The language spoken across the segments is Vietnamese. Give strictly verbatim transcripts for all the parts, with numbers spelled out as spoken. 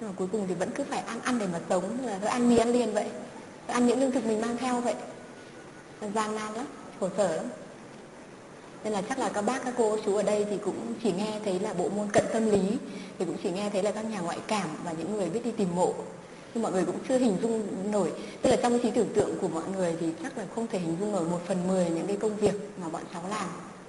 Nhưng mà cuối cùng thì vẫn cứ phải ăn ăn để mà sống, là ăn mì ăn liền vậy, ăn những lương thực mình mang theo vậy, gian nan lắm, khổ sở lắm. Nên là chắc là các bác, các cô, chú ở đây thì cũng chỉ nghe thấy là bộ môn cận tâm lý, thì cũng chỉ nghe thấy là các nhà ngoại cảm và những người biết đi tìm mộ. Nhưng mọi người cũng chưa hình dung nổi, tức là trong cái trí tưởng tượng của mọi người thì chắc là không thể hình dung nổi một phần mười những cái công việc mà bọn cháu làm.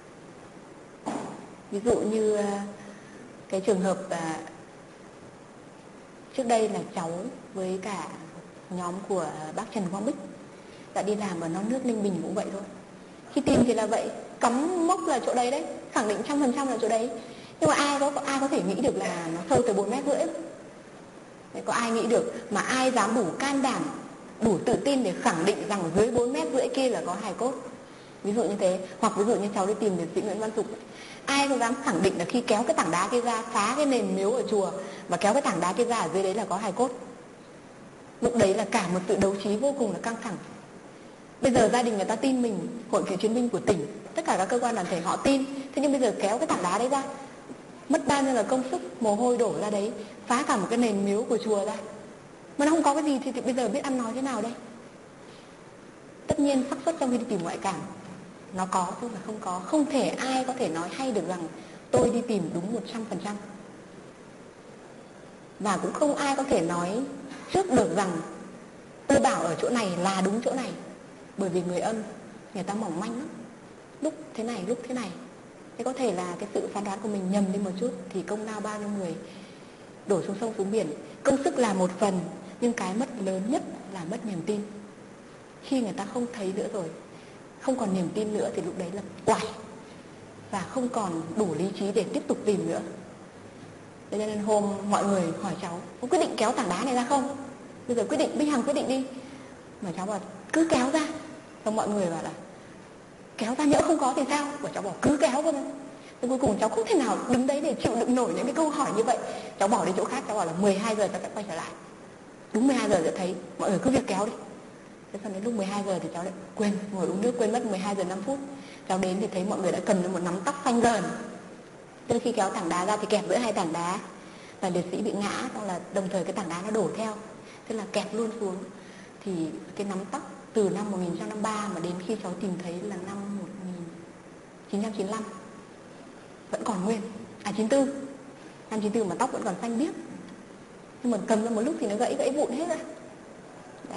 Ví dụ như cái trường hợp à, trước đây là cháu với cả nhóm của bác Trần Quang Bích đã đi làm ở Non Nước Ninh Bình cũng vậy thôi. Khi tìm thì là vậy, cắm mốc là chỗ đấy đấy, khẳng định trăm phần trăm là chỗ đấy. Nhưng mà ai có ai có thể nghĩ được là nó sâu tới bốn mét rưỡi? Đấy, có ai nghĩ được, mà ai dám đủ can đảm, đủ tự tin để khẳng định rằng dưới bốn mét rưỡi kia là có hài cốt? Ví dụ như thế, hoặc ví dụ như cháu đi tìm liệt sĩ Nguyễn Văn Dục, ai có dám khẳng định là khi kéo cái tảng đá kia ra, phá cái nền miếu ở chùa và kéo cái tảng đá kia ra ở dưới đấy là có hài cốt? Lúc đấy là cả một sự đấu trí vô cùng là căng thẳng. Bây giờ gia đình người ta tin mình, Hội Cựu Chiến binh của tỉnh, tất cả các cơ quan đoàn thể họ tin. Thế nhưng bây giờ kéo cái tảng đá đấy ra, mất bao nhiêu là công sức, mồ hôi đổ ra đấy, phá cả một cái nền miếu của chùa ra, mà nó không có cái gì thì, thì bây giờ biết ăn nói thế nào đây? Tất nhiên xác suất trong khi đi tìm ngoại cảm nó có chứ mà không có. Không thể ai có thể nói hay được rằng tôi đi tìm đúng một trăm phần trăm. Và cũng không ai có thể nói trước được rằng tôi bảo ở chỗ này là đúng chỗ này. Bởi vì người âm người ta mỏng manh lắm, lúc thế này lúc thế này. Thế có thể là cái sự phán đoán của mình nhầm đi một chút thì công lao bao nhiêu người đổ xuống sông xuống biển. Công sức là một phần, nhưng cái mất lớn nhất là mất niềm tin. Khi người ta không thấy nữa rồi, không còn niềm tin nữa thì lúc đấy là quải, và không còn đủ lý trí để tiếp tục tìm nữa. Thế nên hôm mọi người hỏi cháu có quyết định kéo tảng đá này ra không? Bây giờ quyết định, Bích Hằng quyết định đi. Mà cháu bảo cứ kéo ra. Xong mọi người bảo là kéo ra nhỡ không có thì sao? Và cháu bảo cứ kéo thôi. Thế cuối cùng cháu không thể nào đứng đấy để chịu đựng nổi những cái câu hỏi như vậy. Cháu bỏ đi chỗ khác, cháu bảo là mười hai giờ cháu sẽ quay trở lại. Đúng mười hai giờ sẽ thấy mọi người cứ việc kéo đi. Thế xong đến lúc mười hai giờ thì cháu lại quên, ngồi uống nước quên mất mười hai giờ năm phút. Cháu đến thì thấy mọi người đã cần một nắm tóc xanh rờn. Từ khi kéo tảng đá ra thì kẹp giữa hai tảng đá, và liệt sĩ bị ngã, xong là đồng thời cái tảng đá nó đổ theo, thế là kẹp luôn xuống. Thì cái nắm tóc từ năm một nghìn chín trăm năm mươi ba mà đến khi cháu tìm thấy là năm một nghìn chín trăm chín mươi lăm vẫn còn nguyên. À chín tư, năm chín tư mà tóc vẫn còn xanh biếc. Nhưng mà cầm ra một lúc thì nó gãy gãy vụn hết rồi. Đấy,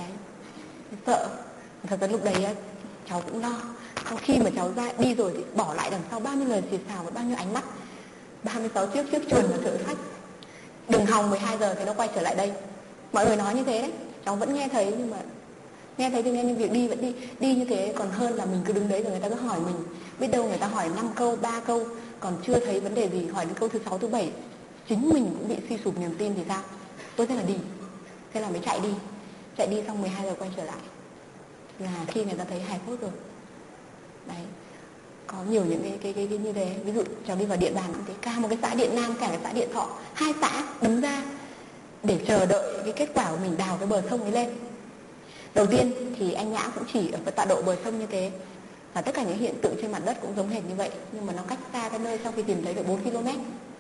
sợ. Thật ra lúc đấy cháu cũng lo. Sau khi mà cháu ra đi rồi thì bỏ lại đằng sau bao nhiêu lời xì xào và bao nhiêu ánh mắt. ba mươi sáu chiếc chiếc chuồn và thợ sách. Đừng hòng mười hai giờ thì nó quay trở lại đây. Mọi người nói như thế đấy. Cháu vẫn nghe thấy, nhưng mà nghe thấy thì nghe, nhưng việc đi vẫn đi. Đi như thế còn hơn là mình cứ đứng đấy rồi người ta cứ hỏi mình. Biết đâu người ta hỏi năm câu, ba câu còn chưa thấy vấn đề gì, hỏi đến câu thứ sáu, thứ bảy chính mình cũng bị suy sụp niềm tin thì sao? Tôi thế là đi. Thế là mới chạy đi. Chạy đi xong mười hai giờ quay trở lại là khi người ta thấy hài cốt rồi. Đấy, có nhiều những cái, cái, cái, cái như thế. Ví dụ cháu đi vào địa bàn cũng thế, cả một cái xã Điện Nam, cả cái xã Điện Thọ, hai xã đứng ra để chờ đợi cái kết quả của mình đào cái bờ sông ấy lên. Đầu tiên thì anh Nhã cũng chỉ ở tọa độ bờ sông như thế, và tất cả những hiện tượng trên mặt đất cũng giống hệt như vậy, nhưng mà nó cách xa cái nơi sau khi tìm thấy được bốn ki lô mét.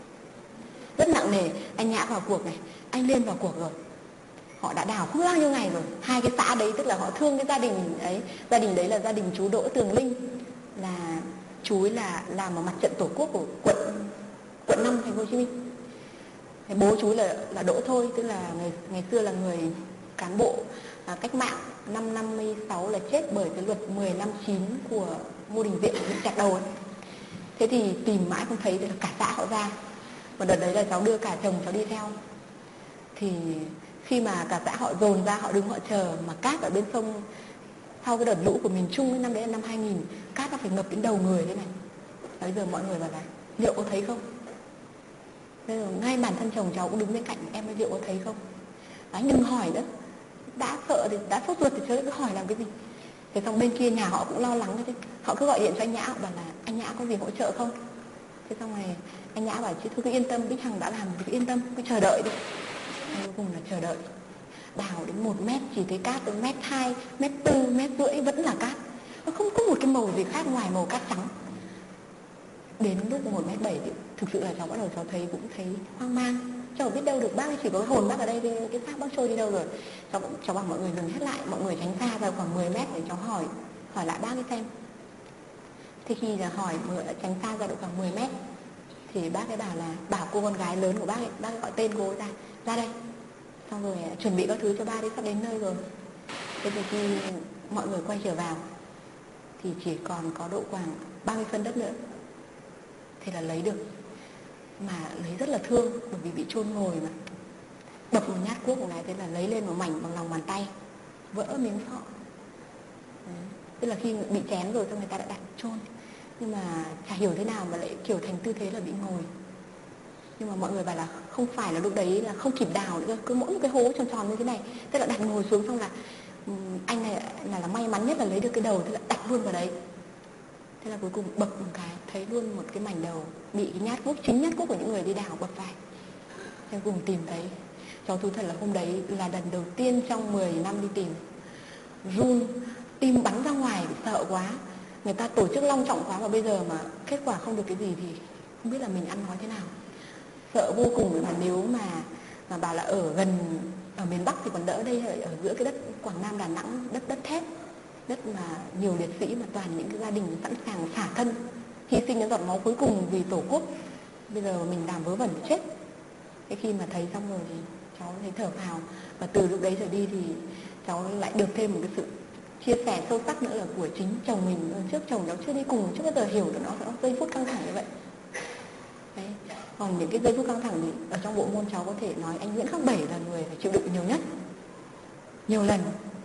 Rất nặng nề. Anh Nhã vào cuộc này, anh Liên vào cuộc rồi. Họ đã đào không bao nhiêu ngày rồi. Hai cái xã đấy tức là họ thương cái gia đình ấy. Gia đình đấy là gia đình chú Đỗ Tường Linh, là chú ấy là làm ở mặt trận tổ quốc của quận quận năm thành phố Hồ Chí Minh. Cái bố chú là là Đỗ Thôi, tức là ngày ngày xưa là người cán bộ à, cách mạng. Năm năm mươi sáu là chết bởi cái luật mười năm chín của Ngô Đình Diệm bị chặt đầu ấy. Thế thì tìm mãi không thấy, thì là cả xã họ ra. Và đợt đấy là cháu đưa cả chồng cháu đi theo. Thì khi mà cả xã họ dồn ra, họ đứng họ chờ, mà cát ở bên sông sau cái đợt lũ của miền Trung năm đấy là năm hai nghìn, cát nó phải ngập đến đầu người thế này. Bây giờ mọi người bảo là liệu có thấy không? Bây giờ ngay bản thân chồng cháu cũng đứng bên cạnh, em ơi liệu có thấy không? Anh đừng hỏi nữa, đã sợ thì đã sốt ruột thì chứ cứ hỏi làm cái gì. Thế xong bên kia nhà họ cũng lo lắng thế, họ cứ gọi điện cho anh Nhã, họ bảo là anh Nhã có gì hỗ trợ không? Thế xong rồi anh Nhã bảo chứ thôi cứ yên tâm, Bích Hằng đã làm thì cứ yên tâm, cứ chờ đợi đi. Cuối cùng là chờ đợi. Đào đến một mét chỉ thấy cát, đến mét hai, mét tư, mét rưỡi vẫn là cát. Nó không có một cái màu gì khác ngoài màu cát trắng. Đến lúc một mét bảy thì thực sự là cháu bắt đầu cháu thấy cũng thấy hoang mang. cháu biết đâu được, bác ấy chỉ có cái hồn bác ở đây thì cái xác bác trôi đi đâu rồi. Cháu, cháu bảo mọi người dừng hết lại, mọi người tránh xa ra khoảng mười mét để cháu hỏi hỏi lại bác ấy xem. Thì khi là hỏi mọi người đã tránh xa ra được khoảng mười mét thì bác ấy bảo là bảo cô con gái lớn của bác ấy, bác ấy gọi tên cô ấy ra, ra đây. Xong rồi chuẩn bị các thứ cho ba đi, sắp đến nơi rồi. Thế thì khi mọi người quay trở vào thì chỉ còn có độ khoảng ba mươi phân đất nữa thì là lấy được. Mà lấy rất là thương bởi vì bị chôn ngồi mà. Đập một nhát cuốc một cái thế là lấy lên một mảnh bằng lòng bàn tay, vỡ miếng sọ. Đấy. Tức là khi bị chém rồi xong người ta đã đặt chôn. Nhưng mà chả hiểu thế nào mà lại kiểu thành tư thế là bị ngồi. Nhưng mà mọi người bảo là không phải là lúc đấy là không kịp đào nữa, cứ mỗi một cái hố tròn tròn như thế này. Tức là đặt ngồi xuống xong là anh này là, là may mắn nhất là lấy được cái đầu, thế là đặt luôn vào đấy. Thế là cuối cùng bập một cái thấy luôn một cái mảnh đầu bị cái nhát cuốc, chính nhát cuốc của những người đi đào bập vào. Thế cùng tìm thấy. Cháu thú thật là hôm đấy là lần đầu tiên trong mười năm đi tìm. Run, tim bắn ra ngoài, sợ quá. Người ta tổ chức long trọng quá mà bây giờ mà kết quả không được cái gì thì không biết là mình ăn nói thế nào. Sợ vô cùng. Mà nếu mà mà bảo là ở gần, ở miền Bắc thì còn đỡ, đây ở giữa cái đất Quảng Nam Đà Nẵng, đất đất thép, đất mà nhiều liệt sĩ mà toàn những cái gia đình sẵn sàng xả thân, hy sinh cái giọt máu cuối cùng vì tổ quốc. Bây giờ mình làm vớ vẩn chết. Cái khi mà thấy xong rồi thì cháu thấy thở phào. Và từ lúc đấy trở đi thì cháu lại được thêm một cái sự chia sẻ sâu sắc nữa là của chính chồng mình. Trước chồng cháu chưa đi cùng, chưa bao giờ hiểu được nó, nó giây phút căng thẳng như vậy. Đấy. Còn những cái giây phút căng thẳng thì ở trong bộ môn cháu có thể nói anh Nguyễn Khắc Bảy là người phải chịu đựng nhiều nhất, nhiều lần.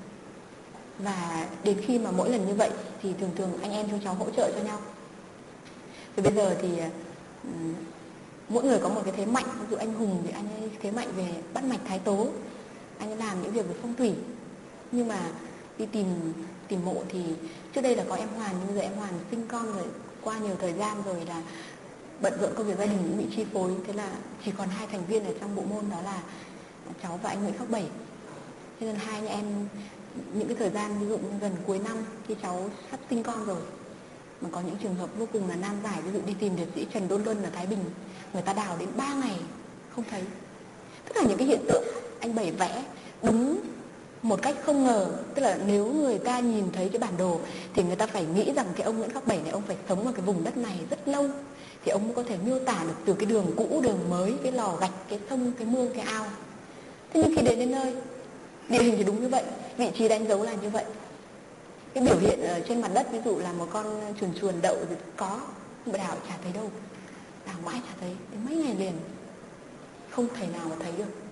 Và đến khi mà mỗi lần như vậy thì thường thường anh em chúng cháu hỗ trợ cho nhau. Thì bây giờ thì um, mỗi người có một cái thế mạnh. Ví dụ anh Hùng thì anh ấy thế mạnh về bắt mạch thái tố, anh ấy làm những việc về phong thủy. Nhưng mà đi tìm tìm mộ thì trước đây là có em Hoàn, nhưng bây giờ em Hoàn sinh con rồi, qua nhiều thời gian rồi là bận rộn công việc gia đình cũng bị chi phối. Thế là chỉ còn hai thành viên ở trong bộ môn, đó là cháu và anh Nguyễn Khắc Bảy. Thế nên hai anh em những cái thời gian ví dụ như gần cuối năm khi cháu sắp sinh con rồi mà có những trường hợp vô cùng là nan giải. Ví dụ đi tìm liệt sĩ Trần Đôn Luân ở Thái Bình, người ta đào đến ba ngày không thấy. Tất cả những cái hiện tượng anh Bảy vẽ đúng một cách không ngờ. Tức là nếu người ta nhìn thấy cái bản đồ thì người ta phải nghĩ rằng cái ông Nguyễn Khắc Bảy này ông phải sống ở cái vùng đất này rất lâu thì ông mới có thể miêu tả được từ cái đường cũ, đường mới, cái lò gạch, cái sông, cái mương, cái ao. Thế nhưng khi đến đến nơi, địa hình thì đúng như vậy, vị trí đánh dấu là như vậy. Cái biểu hiện ở trên mặt đất ví dụ là một con chuồn chuồn đậu thì có, nhưng mà đào chả thấy đâu. Đào mãi chả thấy, đến mấy ngày liền không thể nào mà thấy được.